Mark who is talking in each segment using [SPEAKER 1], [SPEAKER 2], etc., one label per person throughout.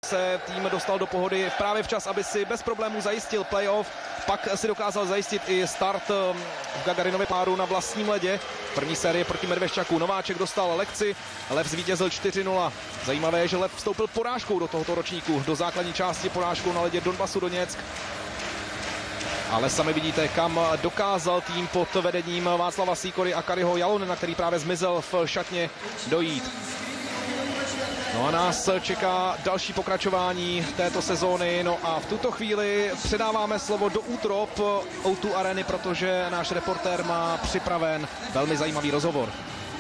[SPEAKER 1] se tým dostal do pohody právě včas, aby si bez problémů zajistil playoff. Pak si dokázal zajistit i start v Gagarinově páru na vlastním ledě. První série proti Medveščaku. Nováček dostal lekci, Lev zvítězil 4-0. Zajímavé je, že Lev vstoupil porážkou do tohoto ročníku, do základní části porážkou na ledě Donbasu Doněck. Ale sami vidíte, kam dokázal tým pod vedením Václava Sýkory a Kariho Jalonena, který právě zmizel v šatně, dojít. No a nás čeká další pokračování této sezóny. No a v tuto chvíli předáváme slovo do útrop O2 Areny, protože náš reportér má připraven velmi zajímavý rozhovor.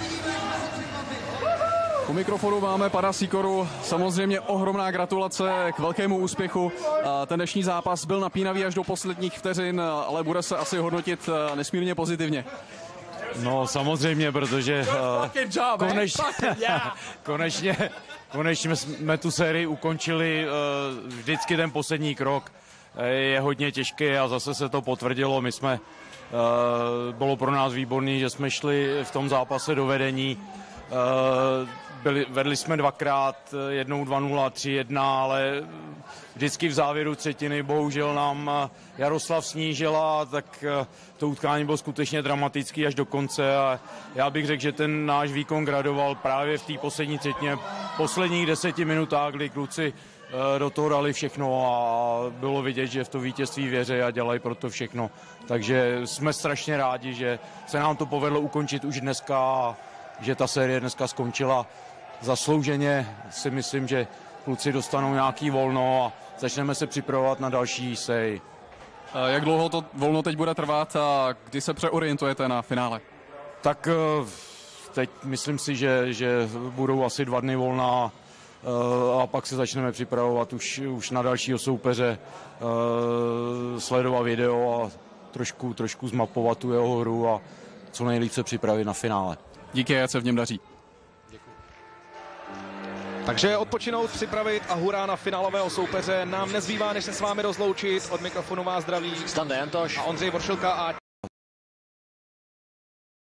[SPEAKER 2] U mikrofonu máme pana Sýkoru. Samozřejmě ohromná gratulace k velkému úspěchu. Ten dnešní zápas byl napínavý až do posledních vteřin, ale bude se asi hodnotit nesmírně pozitivně.
[SPEAKER 3] No samozřejmě, protože konečně jsme tu sérii ukončili. Vždycky ten poslední krok je hodně těžký a zase se to potvrdilo. Bylo pro nás výborný, že jsme šli v tom zápase do vedení. Vedli jsme dvakrát, jednou 2-0, 3-1, ale vždycky v závěru třetiny bohužel nám Jaroslav snížila, tak to utkání bylo skutečně dramatický až do konce a já bych řekl, že ten náš výkon gradoval právě v té poslední třetině, posledních 10 minutách, kdy kluci do toho dali všechno a bylo vidět, že v to vítězství věří a dělají pro to všechno. Takže jsme strašně rádi, že se nám to povedlo ukončit už dneska a že ta série dneska skončila zaslouženě. Si myslím, že kluci dostanou nějaký volno a začneme se připravovat na další sérii.
[SPEAKER 2] Jak dlouho to volno teď bude trvat a kdy se přeorientujete na finále?
[SPEAKER 3] Tak teď myslím si, že budou asi 2 dny volna a pak se začneme připravovat už na dalšího soupeře, sledovat video a trošku zmapovat tu jeho hru a co nejlíp se připravit na finále.
[SPEAKER 2] Díky, ať se v něm daří.
[SPEAKER 1] Takže odpočinout, připravit a hurá na finálového soupeře nám nezbývá, než se s vámi rozloučit. Od mikrofonu vás zdraví
[SPEAKER 4] Standa Jantoš
[SPEAKER 1] a Ondřej Voršilka a